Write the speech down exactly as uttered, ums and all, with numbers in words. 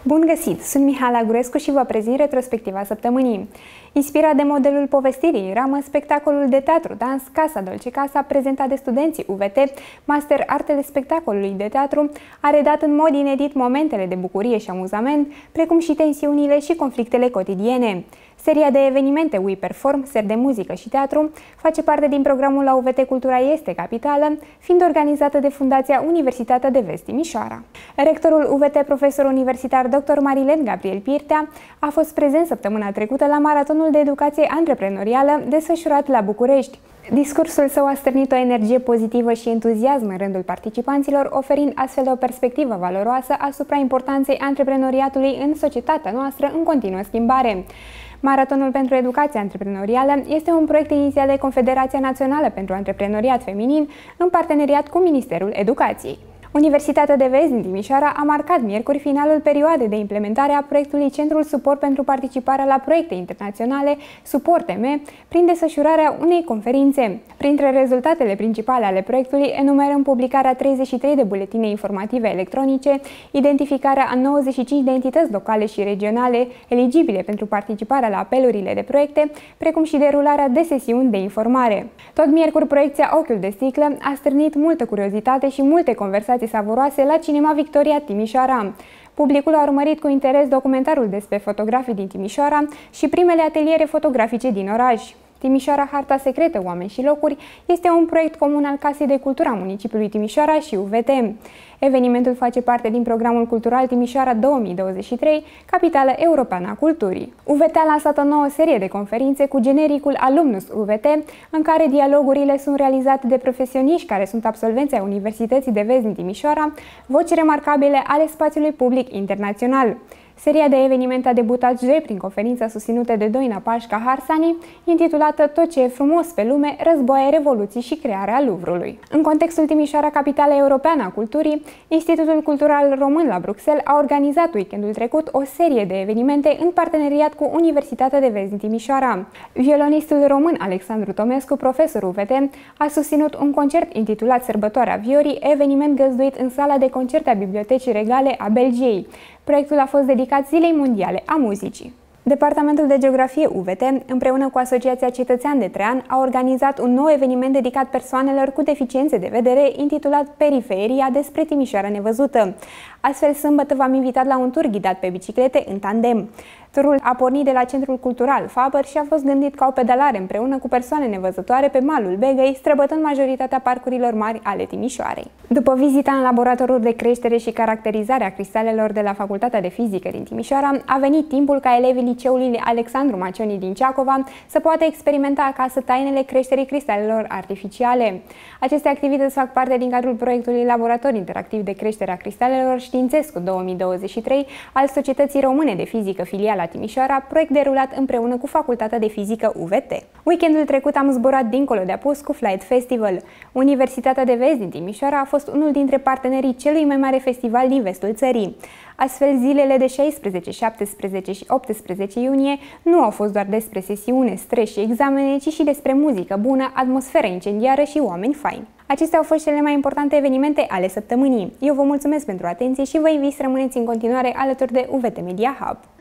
Bun găsit! Sunt Mihaela Gurescu și vă prezint retrospectiva săptămânii. Inspirat de modelul povestirii, ramă spectacolul de teatru-dans Casa Dolce Casa, prezentat de studenții U V T, Master Artele Spectacolului de Teatru, a redat în mod inedit momentele de bucurie și amuzament, precum și tensiunile și conflictele cotidiene. Seria de evenimente We Perform, ser de muzică și teatru, face parte din programul la U V T Cultura Este Capitală, fiind organizată de Fundația Universitatea de Vest Timișoara. Rectorul U V T, profesor universitar doctor Marilen Gabriel Pirtea, a fost prezent săptămâna trecută la Maratonul de Educație Antreprenorială desfășurat la București. Discursul său a stârnit o energie pozitivă și entuziasm în rândul participanților, oferind astfel o perspectivă valoroasă asupra importanței antreprenoriatului în societatea noastră în continuă schimbare. Maratonul pentru Educație Antreprenorială este un proiect inițiat de Confederația Națională pentru Antreprenoriat Feminin în parteneriat cu Ministerul Educației. Universitatea de Vest din Timișoara a marcat miercuri finalul perioadei de implementare a proiectului Centrul Suport pentru participarea la proiecte internaționale, Suport M E, prin desfășurarea unei conferințe. Printre rezultatele principale ale proiectului enumerăm publicarea treizeci și trei de buletine informative electronice, identificarea a nouăzeci și cinci de entități locale și regionale eligibile pentru participarea la apelurile de proiecte, precum și derularea de sesiuni de informare. Tot miercuri, proiecția Ochiul de Sticlă a stârnit multă curiozitate și multe conversații savuroase la Cinema Victoria Timișoara. Publicul a urmărit cu interes documentarul despre fotografii din Timișoara și primele ateliere fotografice din oraș. Timișoara, harta secretă, oameni și locuri este un proiect comun al Casei de Cultură a municipiului Timișoara și U V T. Evenimentul face parte din programul cultural Timișoara două mii douăzeci și trei, Capitală Europeană a Culturii. U V T a lansat o nouă serie de conferințe cu genericul Alumnus U V T, în care dialogurile sunt realizate de profesioniști care sunt absolvenți ai Universității de Vest din Timișoara, voci remarcabile ale spațiului public internațional. Seria de evenimente a debutat joi prin conferința susținută de Doina Pașca Harsani, intitulată Tot ce e frumos pe lume, războaie, revoluții și crearea Louvre-ului. În contextul Timișoara, Capitală Europeană a Culturii, Institutul Cultural Român la Bruxelles a organizat weekendul trecut o serie de evenimente în parteneriat cu Universitatea de Vest din Timișoara. Violonistul român Alexandru Tomescu, profesor U V T, a susținut un concert intitulat Sărbătoarea Viorii, eveniment găzduit în sala de concerte a Bibliotecii Regale a Belgiei. Proiectul a fost dedicat Zilei Mondiale a Muzicii. Departamentul de Geografie U V T, împreună cu Asociația Cetățean de Trean, a organizat un nou eveniment dedicat persoanelor cu deficiențe de vedere, intitulat Periferia, despre Timișoara nevăzută. Astfel, sâmbătă v-am invitat la un tur ghidat pe biciclete în tandem. Turul a pornit de la Centrul Cultural Faber și a fost gândit ca o pedalare împreună cu persoane nevăzătoare pe malul Begăi, străbătând majoritatea parcurilor mari ale Timișoarei. După vizita în laboratorul de creștere și caracterizare a cristalelor de la Facultatea de Fizică din Timișoara, a venit timpul ca elevii liceului Alexandru Macioni din Ceacova să poată experimenta acasă tainele creșterii cristalelor artificiale. Aceste activități fac parte din cadrul proiectului Laborator Interactiv de Creștere a Cristalelor Științescu două mii douăzeci și trei al Societății Române de Fizică Filiala Timișoara, proiect derulat împreună cu Facultatea de Fizică U V T. Weekendul trecut am zburat dincolo de apus cu Flight Festival. Universitatea de Vest din Timișoara a fost unul dintre partenerii celui mai mare festival din vestul țării. Astfel, zilele de șaisprezece, șaptesprezece și optsprezece iunie nu au fost doar despre sesiune, stres și examene, ci și despre muzică bună, atmosferă incendiară și oameni faini. Acestea au fost cele mai importante evenimente ale săptămânii. Eu vă mulțumesc pentru atenție și vă invit să rămâneți în continuare alături de U V T Media Hub.